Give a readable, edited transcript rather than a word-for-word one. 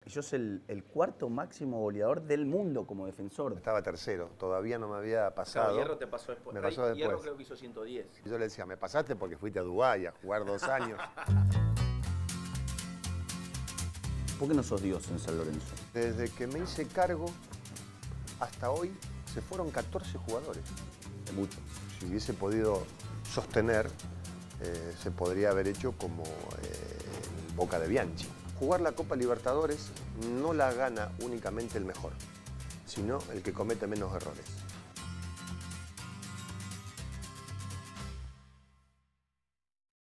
Y sos el cuarto máximo goleador del mundo como defensor. Estaba tercero, todavía no me había pasado. Claro, Hierro te pasó después. Me pasó después. Hierro creo que hizo 110. Y yo le decía, me pasaste porque fuiste a Dubái a jugar 2 años. ¿Por qué no sos Dios en San Lorenzo? Desde que me hice cargo hasta hoy se fueron 14 jugadores. Es mucho. Si hubiese podido sostener, se podría haber hecho como el Boca de Bianchi. Jugar la Copa Libertadores no la gana únicamente el mejor, sino el que comete menos errores.